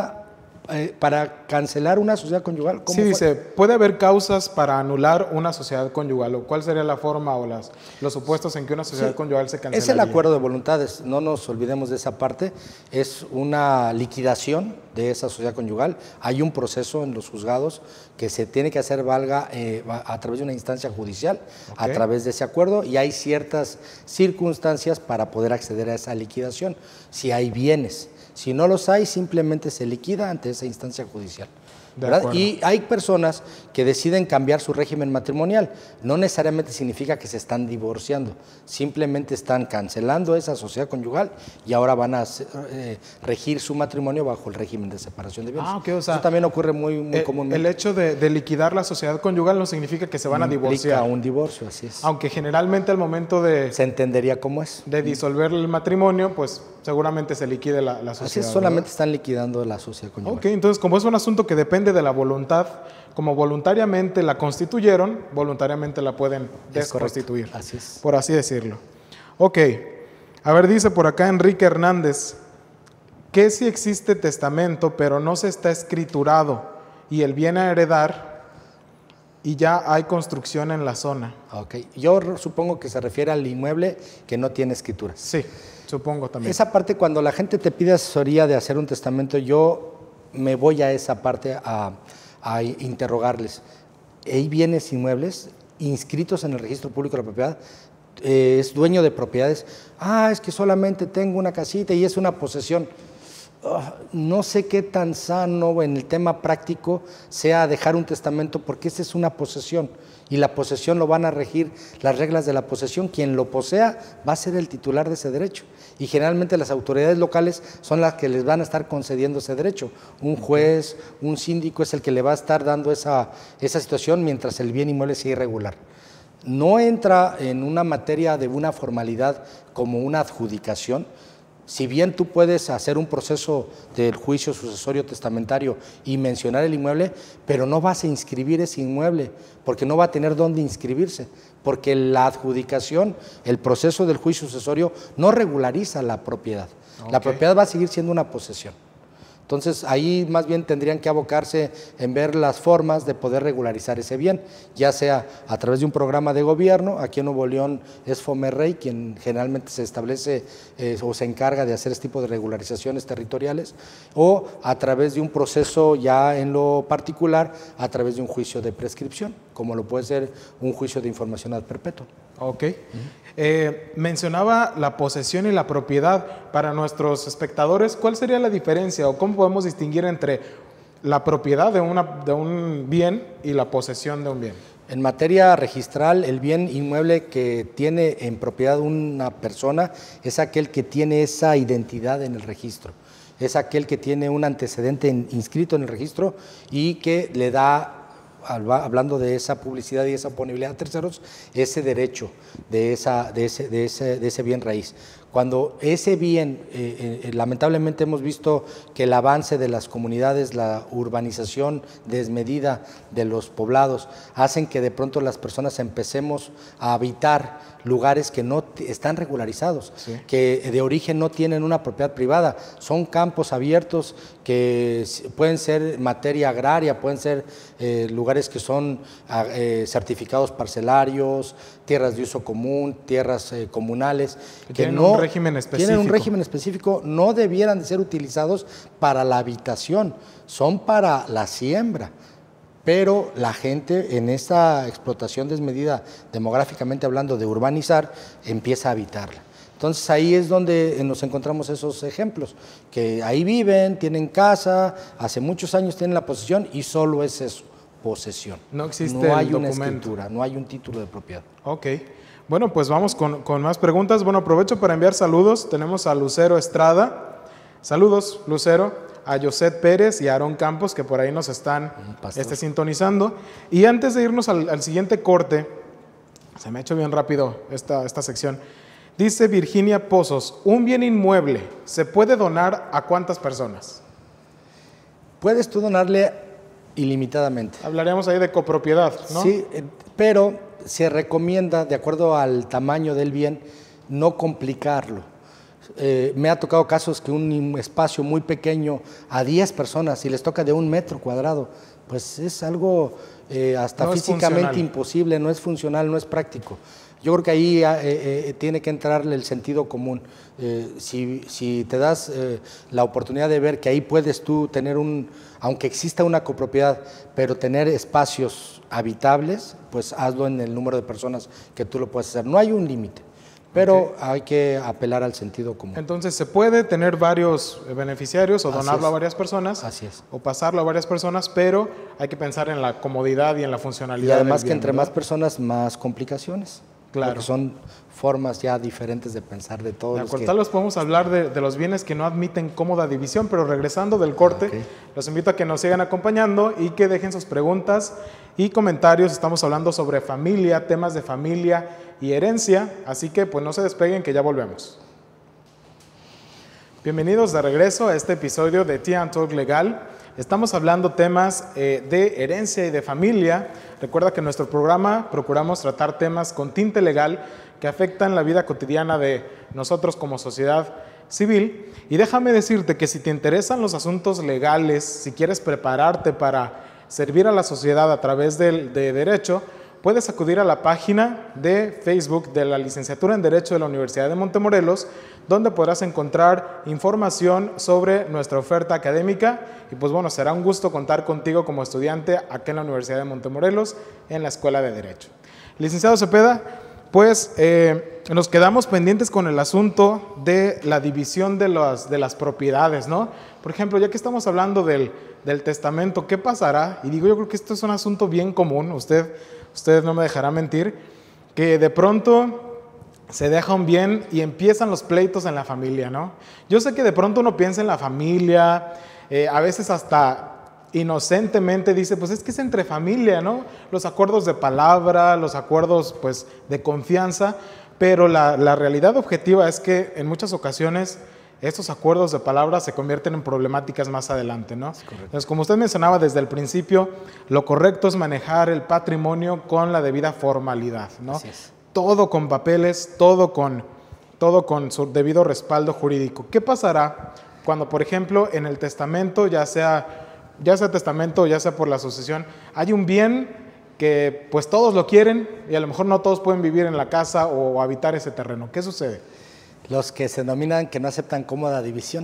para cancelar una sociedad conyugal. Sí, dice, ¿puede haber causas para anular una sociedad conyugal? ¿O cuál sería la forma o los supuestos en que una sociedad conyugal se cancelaría? Es el acuerdo de voluntades, no nos olvidemos de esa parte. Es una liquidación de esa sociedad conyugal. Hay un proceso en los juzgados que se tiene que hacer valga a través de una instancia judicial, a través de ese acuerdo, y hay ciertas circunstancias para poder acceder a esa liquidación. Si hay bienes, si no los hay, simplemente se liquida ante esa instancia judicial. Y hay personas que deciden cambiar su régimen matrimonial. No necesariamente significa que se están divorciando, simplemente están cancelando esa sociedad conyugal y ahora van a regir su matrimonio bajo el régimen de separación de bienes. O sea, eso también ocurre muy comúnmente. El hecho de liquidar la sociedad conyugal no significa que se van a divorciar. Implica un divorcio, así es. Aunque generalmente al momento de... Se entendería cómo es. De disolver el matrimonio, pues seguramente se liquide la sociedad. Así es, solamente están liquidando la sociedad conyugal. Ok, entonces como es un asunto que depende de la voluntad, como voluntariamente la constituyeron, voluntariamente la pueden desconstituir. Así es. Por así decirlo. Ok, a ver, dice por acá Enrique Hernández, que si existe testamento pero no se está escriturado y el bien a heredar y ya hay construcción en la zona. Ok, yo supongo que se refiere al inmueble que no tiene escrituras. Sí, supongo también. Esa parte, cuando la gente te pide asesoría de hacer un testamento, yo me voy a esa parte a interrogarles. Hay bienes inmuebles inscritos en el registro público de la propiedad, es dueño de propiedades. Es que solamente tengo una casita y es una posesión. No sé qué tan sano en el tema práctico sea dejar un testamento, porque esa es una posesión y la posesión lo van a regir las reglas de la posesión. Quien lo posea va a ser el titular de ese derecho y generalmente las autoridades locales son las que les van a estar concediendo ese derecho. Un juez, un síndico es el que le va a estar dando esa situación mientras el bien inmueble sea irregular. No entra en una materia de una formalidad como una adjudicación. Si bien tú puedes hacer un proceso del juicio sucesorio testamentario y mencionar el inmueble, pero no vas a inscribir ese inmueble, porque no va a tener dónde inscribirse, porque la adjudicación, el proceso del juicio sucesorio no regulariza la propiedad. La propiedad va a seguir siendo una posesión. Entonces, ahí más bien tendrían que abocarse en ver las formas de poder regularizar ese bien, ya sea a través de un programa de gobierno. Aquí en Nuevo León es Fomerrey quien generalmente se establece o se encarga de hacer este tipo de regularizaciones territoriales, o a través de un proceso ya en lo particular, a través de un juicio de prescripción, como lo puede ser un juicio de información ad perpetuum. Ok. Mencionaba la posesión y la propiedad. Para nuestros espectadores, ¿cuál sería la diferencia o cómo podemos distinguir entre la propiedad de un bien y la posesión de un bien? En materia registral, el bien inmueble que tiene en propiedad una persona es aquel que tiene esa identidad en el registro, es aquel que tiene un antecedente inscrito en el registro y que le da, hablando de esa publicidad y esa oponibilidad a terceros, ese derecho de ese bien raíz. Cuando ese bien, lamentablemente hemos visto que el avance de las comunidades, la urbanización desmedida de los poblados, hacen que de pronto las personas empecemos a habitar lugares que no están regularizados, que de origen no tienen una propiedad privada, son campos abiertos que pueden ser materia agraria, pueden ser lugares que son certificados parcelarios, tierras de uso común, tierras comunales, que no tienen un régimen específico, no debieran de ser utilizados para la habitación, son para la siembra. Pero la gente en esta explotación desmedida, demográficamente hablando, de urbanizar, empieza a habitarla. Entonces ahí es donde nos encontramos esos ejemplos, que ahí viven, tienen casa, hace muchos años tienen la posesión y solo es eso, posesión. No existe no hay el una documento. escritura, no hay un título de propiedad. Ok. Bueno, pues vamos con más preguntas. Bueno, aprovecho para enviar saludos. Tenemos a Lucero Estrada. Saludos, Lucero. A Yoset Pérez y a Aarón Campos, que por ahí nos están sintonizando. Y antes de irnos al siguiente corte, se me ha hecho bien rápido esta sección. Dice Virginia Pozos, ¿un bien inmueble se puede donar a cuántas personas? Puedes tú donarle ilimitadamente. Hablaríamos ahí de copropiedad, ¿no? Sí, pero se recomienda, de acuerdo al tamaño del bien, no complicarlo. Me ha tocado casos que un espacio muy pequeño a 10 personas y les toca de 1 metro cuadrado, pues es algo hasta no físicamente imposible, no es funcional, no es práctico. Yo creo que ahí tiene que entrarle el sentido común. Si te das la oportunidad de ver que ahí puedes tú tener aunque exista una copropiedad, pero tener espacios habitables, pues hazlo en el número de personas que tú lo puedes hacer. No hay un límite, pero hay que apelar al sentido común. Entonces, ¿se puede tener varios beneficiarios o donarlo a varias personas? Así es. O pasarlo a varias personas, pero hay que pensar en la comodidad y en la funcionalidad. Y además del bien, que entre ¿verdad? más personas, más complicaciones. Claro. Porque son formas ya diferentes de pensar de todos. Tal vez podemos hablar de los bienes que no admiten cómoda división, pero regresando del corte, los invito a que nos sigan acompañando y que dejen sus preguntas y comentarios. Estamos hablando sobre familia, temas de familia y herencia, así que pues no se despeguen que ya volvemos. Bienvenidos de regreso a este episodio de Talk Legal. Estamos hablando temas de herencia y de familia. Recuerda que en nuestro programa procuramos tratar temas con tinte legal que afectan la vida cotidiana de nosotros como sociedad civil. Y déjame decirte que si te interesan los asuntos legales, si quieres prepararte para servir a la sociedad a través de Derecho, puedes acudir a la página de Facebook de la Licenciatura en Derecho de la Universidad de Montemorelos, donde podrás encontrar información sobre nuestra oferta académica. Y pues bueno, será un gusto contar contigo como estudiante aquí en la Universidad de Montemorelos, en la Escuela de Derecho. Licenciado Cepeda, pues nos quedamos pendientes con el asunto de la división de las propiedades, ¿no? Por ejemplo, ya que estamos hablando del testamento, ¿qué pasará? Y digo, yo creo que esto es un asunto bien común, usted no me dejará mentir, que de pronto se deja un bien y empiezan los pleitos en la familia, ¿no? Yo sé que de pronto uno piensa en la familia, a veces hasta inocentemente dice, pues es que es entre familia, ¿no? Los acuerdos de palabra, los acuerdos pues de confianza, pero la realidad objetiva es que en muchas ocasiones estos acuerdos de palabra se convierten en problemáticas más adelante, ¿no? Entonces, como usted mencionaba desde el principio, lo correcto es manejar el patrimonio con la debida formalidad, ¿no? Así es. Todo con papeles, todo con su debido respaldo jurídico. ¿Qué pasará cuando, por ejemplo, en el testamento, ya sea testamento, ya sea por la sucesión, hay un bien que pues todos lo quieren y a lo mejor no todos pueden vivir en la casa o habitar ese terreno? ¿Qué sucede? Los que se denominan que no aceptan cómoda división.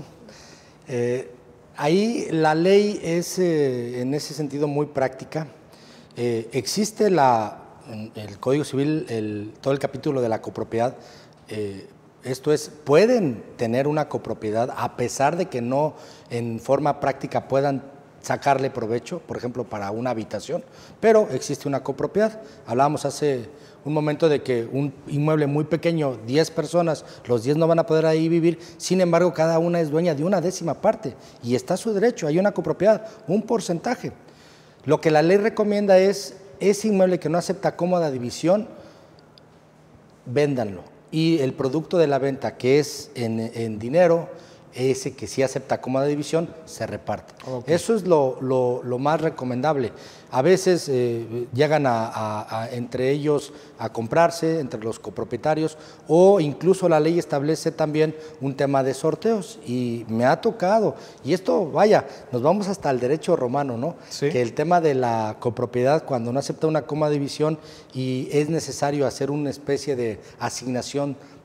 Ahí la ley es en ese sentido muy práctica. Existe el Código Civil, todo el capítulo de la copropiedad. Esto es, pueden tener una copropiedad a pesar de que no en forma práctica puedan sacarle provecho, por ejemplo, para una habitación, pero existe una copropiedad. Hablábamos hace un momento de que un inmueble muy pequeño, 10 personas, los 10 no van a poder ahí vivir, sin embargo, cada una es dueña de una décima parte y está a su derecho, hay una copropiedad, un porcentaje. Lo que la ley recomienda es, ese inmueble que no acepta cómoda división, véndanlo. Y el producto de la venta, que es en dinero, ese que sí acepta cómoda división, se reparte. Okay. Eso es lo más recomendable. A veces llegan entre ellos a comprarse, entre los copropietarios, o incluso la ley establece también un tema de sorteos. Y me ha tocado, y esto, vaya, nos vamos hasta el derecho romano, ¿no? Sí. Que el tema de la copropiedad, cuando no acepta una cómoda división y es necesario hacer una especie de asignación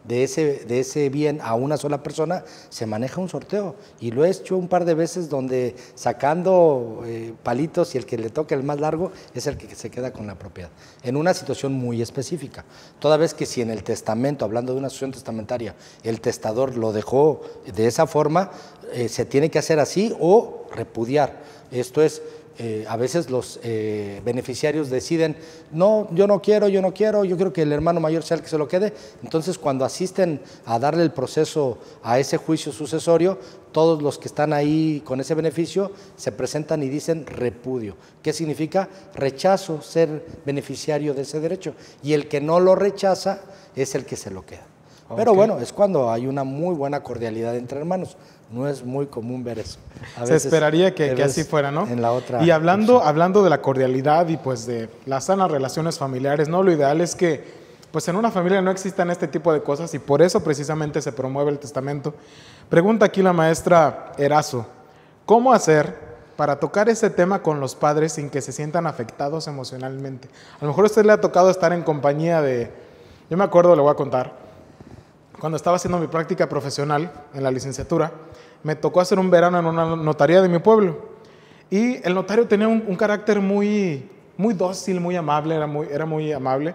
de ese bien a una sola persona, se maneja un sorteo. Y lo he hecho un par de veces donde sacando palitos y el que le toque el más largo es el que se queda con la propiedad. En una situación muy específica. Toda vez que si en el testamento, hablando de una sucesión testamentaria, el testador lo dejó de esa forma, se tiene que hacer así o repudiar. Esto es... a veces los beneficiarios deciden, no, yo no quiero, yo quiero que el hermano mayor sea el que se lo quede. Entonces, cuando asisten a darle el proceso a ese juicio sucesorio, todos los que están ahí con ese beneficio se presentan y dicen repudio. ¿Qué significa? Rechazo ser beneficiario de ese derecho. Y el que no lo rechaza es el que se lo queda. Okay. Pero bueno, es cuando hay una muy buena cordialidad entre hermanos. No es muy común ver eso. Se esperaría que así fuera, ¿no? En la otra y hablando de la cordialidad y pues de las sanas relaciones familiares, ¿no? Lo ideal es que pues en una familia no existan este tipo de cosas y por eso precisamente se promueve el testamento. Pregunta aquí la maestra Erazo, ¿cómo hacer para tocar ese tema con los padres sin que se sientan afectados emocionalmente? A lo mejor a usted le ha tocado estar en compañía de... Yo me acuerdo, le voy a contar, cuando estaba haciendo mi práctica profesional en la licenciatura, me tocó hacer un verano en una notaría de mi pueblo. Y el notario tenía un carácter muy dócil, muy amable, era muy amable.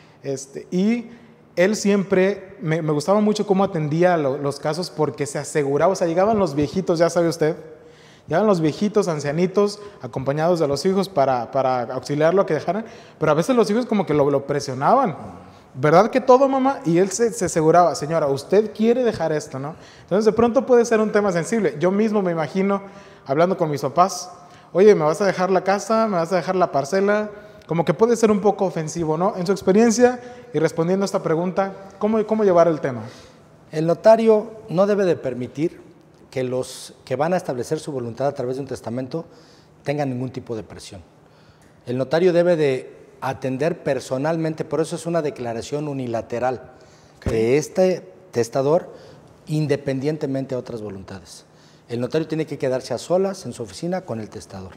Y él siempre, me gustaba mucho cómo atendía los casos porque se aseguraba, o sea, llegaban los viejitos, ya sabe usted, llegaban los viejitos, ancianitos, acompañados de los hijos para auxiliarlo a que dejaran, pero a veces los hijos como que lo presionaban. ¿Verdad que todo, mamá? Y él se aseguraba, señora, usted quiere dejar esto, ¿no? Entonces, de pronto puede ser un tema sensible. Yo mismo me imagino hablando con mis papás, oye, ¿me vas a dejar la casa? ¿Me vas a dejar la parcela? Como que puede ser un poco ofensivo, ¿no? En su experiencia, y respondiendo a esta pregunta, ¿cómo llevar el tema? El notario no debe de permitir que los que van a establecer su voluntad a través de un testamento tengan ningún tipo de presión. El notario debe de atender personalmente, por eso es una declaración unilateral de este testador, independientemente de otras voluntades. El notario tiene que quedarse a solas en su oficina con el testador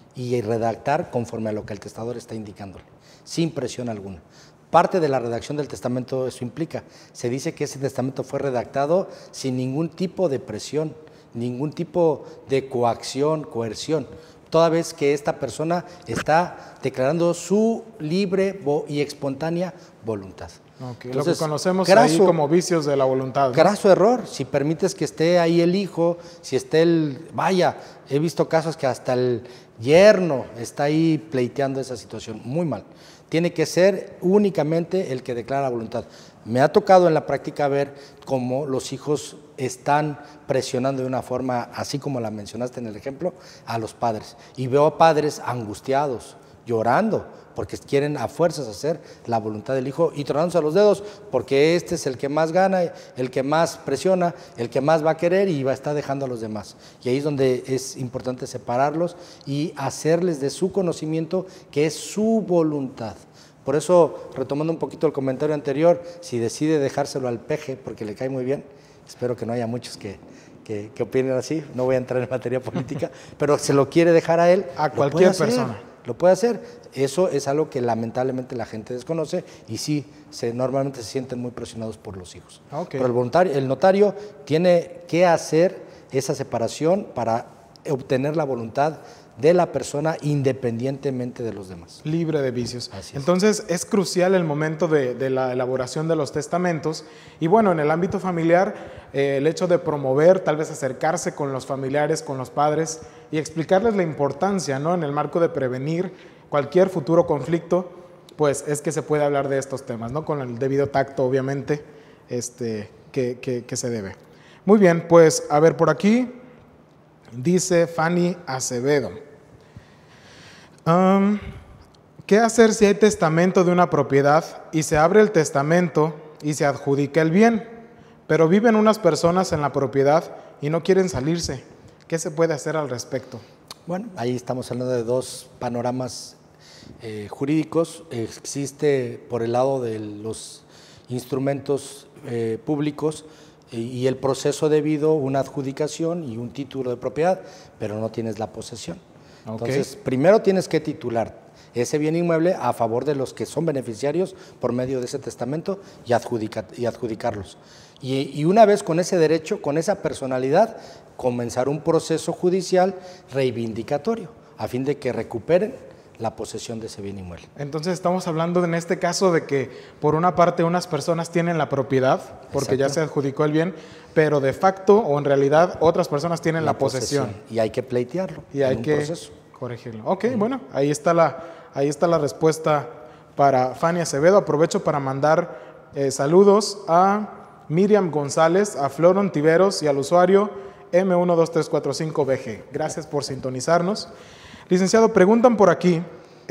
y redactar conforme a lo que el testador está indicándole, sin presión alguna. Parte de la redacción del testamento eso implica. Se dice que ese testamento fue redactado sin ningún tipo de presión, ningún tipo de coerción, toda vez que esta persona está declarando su libre y espontánea voluntad. Okay, entonces, lo que conocemos ahí como vicios de la voluntad, ¿no? Graso error, si permites que esté ahí el hijo, si esté vaya, he visto casos que hasta el yerno está ahí pleiteando esa situación, muy mal. Tiene que ser únicamente el que declara la voluntad. Me ha tocado en la práctica ver cómo los hijos están presionando de una forma, así como la mencionaste en el ejemplo, a los padres. Y veo a padres angustiados, llorando, porque quieren a fuerzas hacer la voluntad del hijo y tronándose a los dedos, porque este es el que más gana, el que más presiona, el que más va a querer y va a estar dejando a los demás. Y ahí es donde es importante separarlos y hacerles de su conocimiento que es su voluntad. Por eso, retomando un poquito el comentario anterior, si decide dejárselo al peje porque le cae muy bien, espero que no haya muchos que opinen así, no voy a entrar en materia política, pero se lo quiere dejar a él. A cualquier persona. Lo puede hacer. Eso es algo que lamentablemente la gente desconoce y sí, normalmente se sienten muy presionados por los hijos. Okay. Pero el notario tiene que hacer esa separación para obtener la voluntad de la persona independientemente de los demás. Libre de vicios. Entonces es crucial el momento de la elaboración de los testamentos y bueno, en el ámbito familiar el hecho de promover, tal vez acercarse con los familiares, con los padres y explicarles la importancia, ¿no? En el marco de prevenir cualquier futuro conflicto, pues es que se puede hablar de estos temas, ¿no? Con el debido tacto, obviamente, que se debe. Muy bien, pues a ver por aquí, dice Fanny Acevedo. ¿Qué hacer si hay testamento de una propiedad y se abre el testamento y se adjudica el bien, pero viven unas personas en la propiedad y no quieren salirse? ¿Qué se puede hacer al respecto? Bueno, ahí estamos hablando de dos panoramas jurídicos. Existe por el lado de los instrumentos públicos y el proceso debido, una adjudicación y un título de propiedad, pero no tienes la posesión. Okay. Entonces, primero tienes que titular. ese bien inmueble a favor de los que son beneficiarios por medio de ese testamento y adjudicarlos. Y una vez con ese derecho, con esa personalidad, comenzar un proceso judicial reivindicatorio a fin de que recuperen la posesión de ese bien inmueble. Entonces estamos hablando en este caso de que por una parte unas personas tienen la propiedad porque ya se adjudicó el bien, pero de facto o en realidad otras personas tienen la posesión. Y hay que pleitearlo y hay que corregirlo. Ok, bueno, ahí está la respuesta para Fanny Acevedo. Aprovecho para mandar saludos a Miriam González, a Flor Ontiveros y al usuario M12345BG. Gracias por sintonizarnos. Licenciado, preguntan por aquí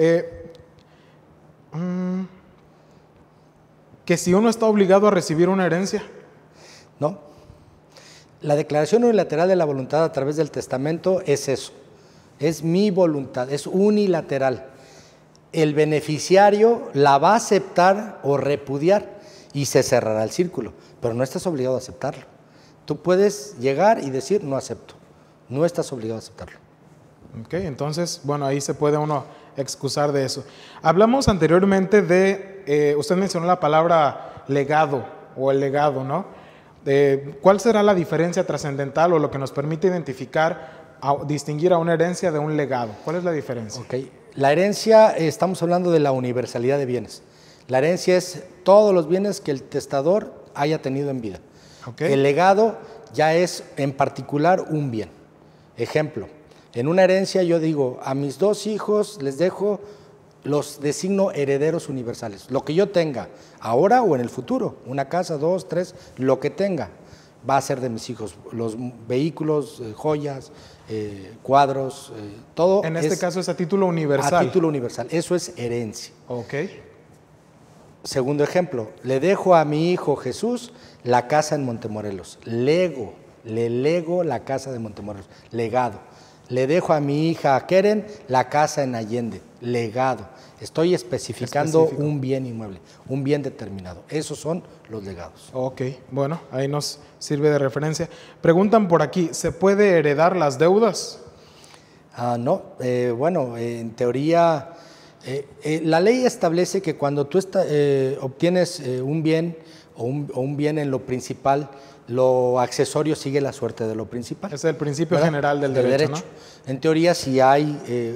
que si uno está obligado a recibir una herencia. No. La declaración unilateral de la voluntad a través del testamento es eso. Es mi voluntad, es unilateral. El beneficiario la va a aceptar o repudiar y se cerrará el círculo, pero no estás obligado a aceptarlo. Tú puedes llegar y decir no acepto, no estás obligado a aceptarlo. Ok, entonces, bueno, ahí se puede uno excusar de eso. Hablamos anteriormente de, usted mencionó la palabra legado o el legado, ¿no? ¿Cuál será la diferencia trascendental o lo que nos permite identificar, distinguir a una herencia de un legado? ¿Cuál es la diferencia? Ok, la herencia, estamos hablando de la universalidad de bienes. La herencia es todos los bienes que el testador haya tenido en vida. Okay. El legado ya es en particular un bien. Ejemplo, en una herencia yo digo, a mis 2 hijos les dejo, los designo herederos universales. Lo que yo tenga, ahora o en el futuro, una casa, 2, 3, lo que tenga, va a ser de mis hijos. Los vehículos, joyas, cuadros, todo. En este caso es a título universal. A título universal, eso es herencia. Ok. Segundo ejemplo, le dejo a mi hijo Jesús la casa en Montemorelos. Le lego la casa de Montemorelos, legado. Le dejo a mi hija Keren la casa en Allende, legado. Estoy especificando un bien inmueble, un bien determinado. Esos son los legados. Ok, bueno, ahí nos sirve de referencia. Preguntan por aquí, ¿se puede heredar las deudas? No, bueno, en teoría, la ley establece que cuando tú obtienes un bien o un bien en lo principal, lo accesorio sigue la suerte de lo principal. Es el principio general del derecho, ¿no? En teoría, si hay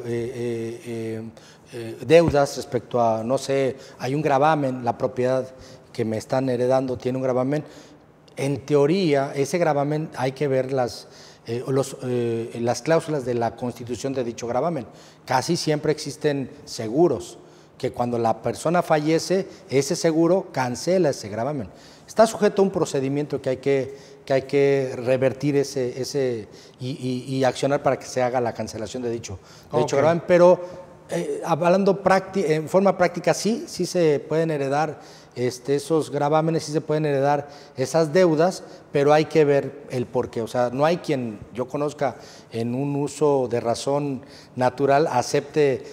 deudas respecto a, no sé, hay un gravamen, la propiedad que me están heredando tiene un gravamen, en teoría, ese gravamen hay que ver las cláusulas de la constitución de dicho gravamen. Casi siempre existen seguros, que cuando la persona fallece, ese seguro cancela ese gravamen. Está sujeto a un procedimiento que hay que revertir y accionar para que se haga la cancelación de dicho gravamen, pero hablando en forma práctica sí se pueden heredar esos gravámenes, sí se pueden heredar esas deudas, pero hay que ver el porqué. O sea, no hay quien yo conozca en un uso de razón natural acepte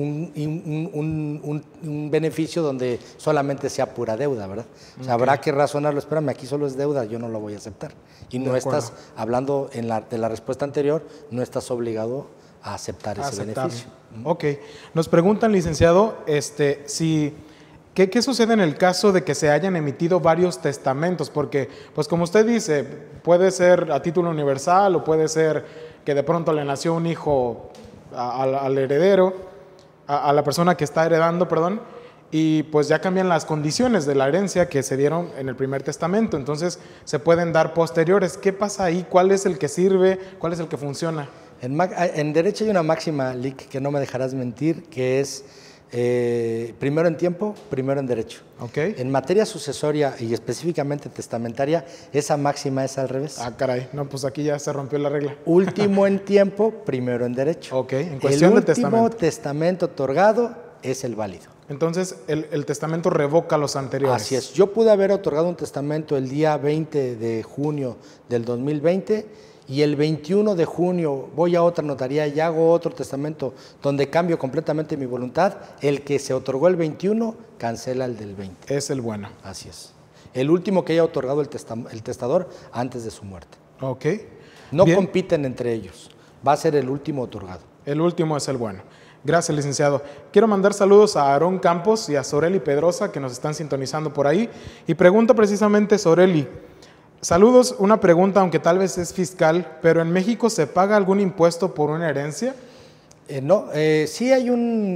un beneficio donde solamente sea pura deuda, ¿verdad? O sea, habrá que razonarlo, espérame, aquí solo es deuda, yo no lo voy a aceptar. Y no estás, hablando de la respuesta anterior, no estás obligado a aceptar ese beneficio. Ok. Nos preguntan, licenciado, ¿Qué sucede en el caso de que se hayan emitido varios testamentos? Porque, pues como usted dice, puede ser a título universal o puede ser que de pronto le nació un hijo al heredero, a la persona que está heredando, perdón, y pues ya cambian las condiciones de la herencia que se dieron en el primer testamento. Entonces, se pueden dar posteriores. ¿Qué pasa ahí? ¿Cuál es el que sirve? ¿Cuál es el que funciona? En derecho hay una máxima, Lic, que no me dejarás mentir, que es primero en tiempo, primero en derecho. Okay. En materia sucesoria y específicamente testamentaria, esa máxima es al revés. Ah, caray, no, pues aquí ya se rompió la regla. Último en tiempo, primero en derecho. Ok, en cuestión de testamento. El último testamento otorgado es el válido. Entonces, el testamento revoca los anteriores. Así es. Yo pude haber otorgado un testamento el día 20 de junio del 2020 y el 21 de junio voy a otra notaría y hago otro testamento donde cambio completamente mi voluntad. El que se otorgó el 21 cancela el del 20. Es el bueno. Así es. El último que haya otorgado el testador antes de su muerte. Ok. No compiten entre ellos. Va a ser el último otorgado. El último es el bueno. Gracias, licenciado. Quiero mandar saludos a Aarón Campos y a Soreli Pedrosa, que nos están sintonizando por ahí. Y pregunta precisamente Soreli. Saludos, una pregunta, aunque tal vez es fiscal, pero ¿en México se paga algún impuesto por una herencia? No, sí hay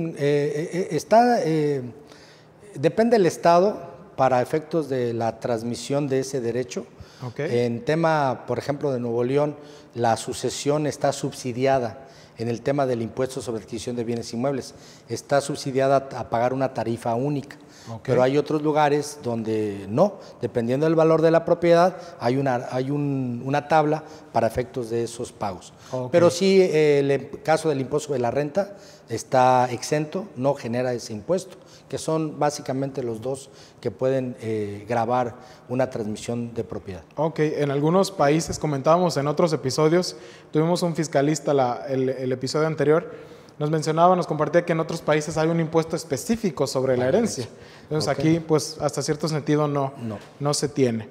depende del estado para efectos de la transmisión de ese derecho. Okay. En tema, por ejemplo, de Nuevo León, la sucesión está subsidiada en el tema del impuesto sobre adquisición de bienes inmuebles. Está subsidiada a pagar una tarifa única. Okay. Pero hay otros lugares donde no, dependiendo del valor de la propiedad, hay una tabla para efectos de esos pagos. Okay. Pero sí, el caso del impuesto sobre la renta está exento, no genera ese impuesto, que son básicamente los dos que pueden gravar una transmisión de propiedad. Ok, en algunos países, comentábamos en otros episodios, tuvimos un fiscalista el episodio anterior, nos mencionaba, nos compartía que en otros países hay un impuesto específico sobre la herencia. Entonces okay. Aquí, pues, hasta cierto sentido no se tiene.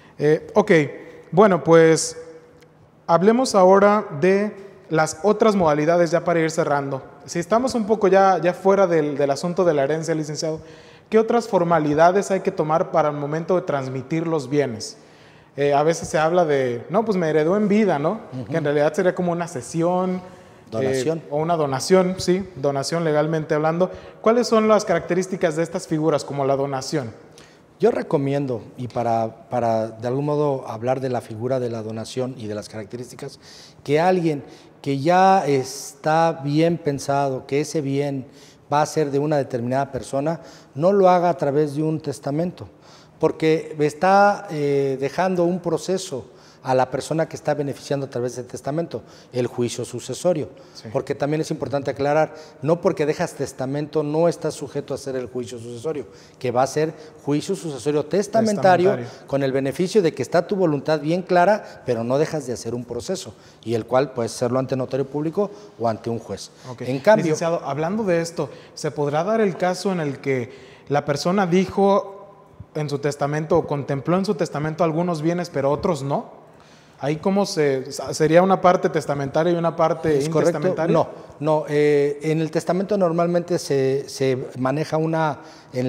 Ok, bueno, pues, hablemos ahora de las otras modalidades ya para ir cerrando. Si estamos un poco ya fuera del asunto de la herencia, licenciado, ¿qué otras formalidades hay que tomar para el momento de transmitir los bienes? A veces se habla de, no, pues me heredó en vida, ¿no? Uh-huh. Que en realidad sería como una cesión. Donación. O una donación, sí, donación legalmente hablando. ¿Cuáles son las características de estas figuras como la donación? Yo recomiendo, y para de algún modo hablar de la figura de la donación y de las características, que alguien que ya está bien pensado, que ese bien va a ser de una determinada persona, no lo haga a través de un testamento, porque está dejando un proceso a la persona que está beneficiando a través del testamento, el juicio sucesorio. Sí. Porque también es importante aclarar, no porque dejas testamento no estás sujeto a hacer el juicio sucesorio, que va a ser juicio sucesorio testamentario con el beneficio de que está tu voluntad bien clara, pero no dejas de hacer un proceso, y el cual puede serlo ante notario público o ante un juez. Okay. En cambio, licenciado, hablando de esto, ¿se podrá dar el caso en el que la persona dijo en su testamento o contempló en su testamento algunos bienes, pero otros no? ¿Ahí cómo sería una parte testamentaria y una parte intestamentaria? No. En el testamento normalmente se maneja en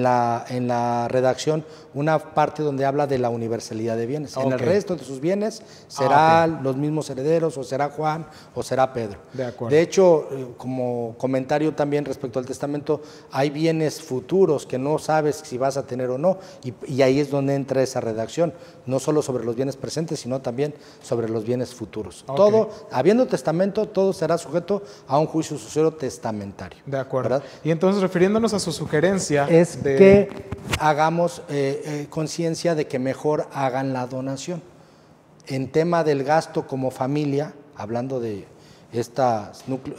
la redacción una parte donde habla de la universalidad de bienes. Okay. En el resto de sus bienes será los mismos herederos, o será Juan, o será Pedro. De acuerdo. De hecho, como comentario también respecto al testamento, hay bienes futuros que no sabes si vas a tener o no, y ahí es donde entra esa redacción, no solo sobre los bienes presentes, sino también sobre los bienes futuros. Okay. Todo, habiendo testamento, todo será sujeto a un juicio sucesorio testamentario. De acuerdo. ¿Verdad? Y entonces, refiriéndonos a su sugerencia... Es que hagamos conciencia de que mejor hagan la donación. En tema del gasto como familia, hablando de esta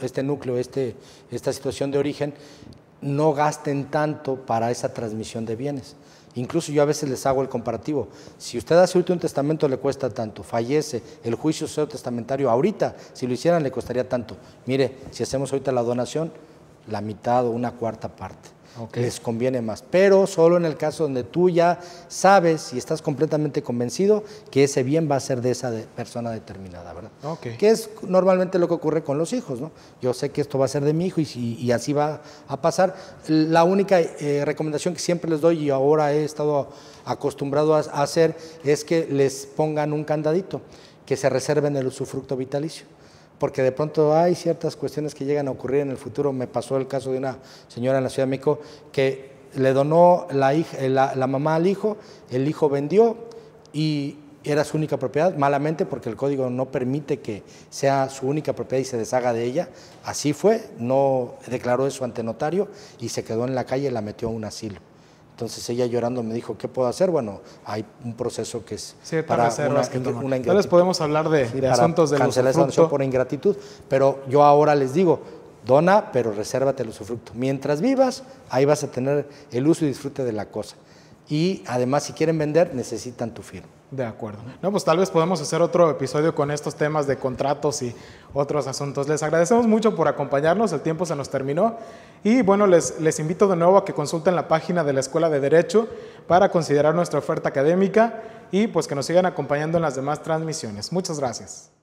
situación de origen, no gasten tanto para esa transmisión de bienes. Incluso yo a veces les hago el comparativo. Si usted hace ahorita un testamento le cuesta tanto, fallece, el juicio sucesorio testamentario ahorita, si lo hicieran le costaría tanto. Mire, si hacemos ahorita la donación, la mitad o una cuarta parte. Okay. Les conviene más, pero solo en el caso donde tú ya sabes y estás completamente convencido que ese bien va a ser de esa persona determinada, ¿verdad? Okay. Que es normalmente lo que ocurre con los hijos, ¿no? Yo sé que esto va a ser de mi hijo y así va a pasar. La única recomendación que siempre les doy y ahora he estado acostumbrado a hacer es que les pongan un candadito, que se reserven el usufructo vitalicio. Porque de pronto hay ciertas cuestiones que llegan a ocurrir en el futuro. Me pasó el caso de una señora en la Ciudad de México que le donó la mamá al hijo, el hijo vendió y era su única propiedad, malamente porque el código no permite que sea su única propiedad y se deshaga de ella. Así fue, no declaró eso ante notario y se quedó en la calle y la metió a un asilo. Entonces ella llorando me dijo, ¿qué puedo hacer? Bueno, hay un proceso que es para una ingratitud. No les podemos hablar de asuntos del cancelar esa donación por ingratitud, pero yo ahora les digo, dona, pero resérvate el usufructo. Mientras vivas, ahí vas a tener el uso y disfrute de la cosa. Y además, si quieren vender, necesitan tu firma. De acuerdo. No, pues tal vez podemos hacer otro episodio con estos temas de contratos y otros asuntos. Les agradecemos mucho por acompañarnos, el tiempo se nos terminó y bueno, les invito de nuevo a que consulten la página de la Escuela de Derecho para considerar nuestra oferta académica y pues que nos sigan acompañando en las demás transmisiones. Muchas gracias.